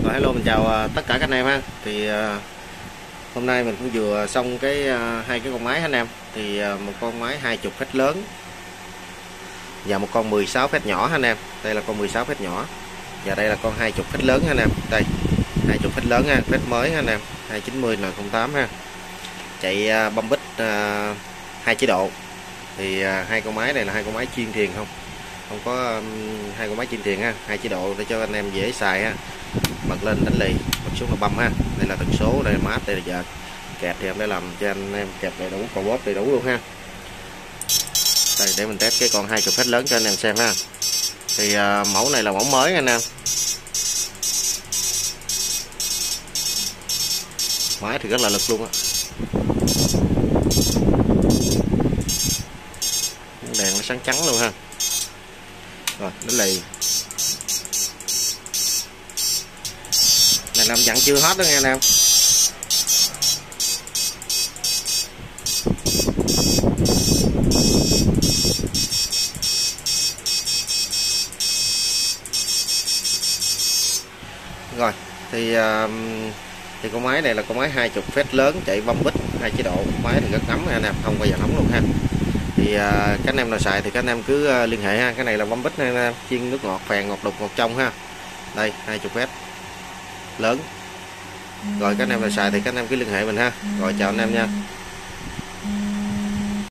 Rồi hello, mình chào tất cả các anh em ha. Thì hôm nay mình cũng vừa xong hai cái con máy anh em. Thì một con máy 20 phết lớn và một con 16 phết nhỏ anh em. Đây là con 16 phết nhỏ và đây là con 20 phết lớn anh em. Đây 20 phết lớn ha, phết mới anh em, 290N08 ha. Chạy băm bít 2 chế độ. Thì hai con máy này là hai con máy chuyên thiền, không có hai con máy chuyên thiền ha, 2 chế độ để cho anh em dễ xài ha. Bật lên đánh lì, bật xuống là băm ha. Đây là tần số, đây là mát, đây là giờ kẹp thì em đã làm cho anh em kẹp đầy đủ, cò bóp đầy đủ luôn ha. Đây để mình test cái con 20 phết lớn cho anh em xem ha. Thì mẫu này là mẫu mới anh em. Máy thì rất là lực luôn á. Đèn nó sáng trắng luôn ha. Rồi đánh lì. Này làm dặn chưa hết đó nghe anh em. Rồi thì con máy này là con máy 20 phết lớn chạy băm bít 2 chế độ. Máy thì rất ấm anh em, không bao giờ nóng luôn ha. Thì các anh em nào xài thì các anh em cứ liên hệ ha. Cái này là băm bít anh em, chiên nước ngọt, phèn, ngọt đục, ngọt trong ha. Đây 20 phết lớn. Rồi các anh em nào xài thì các anh em cứ liên hệ mình ha. Rồi chào anh em nha.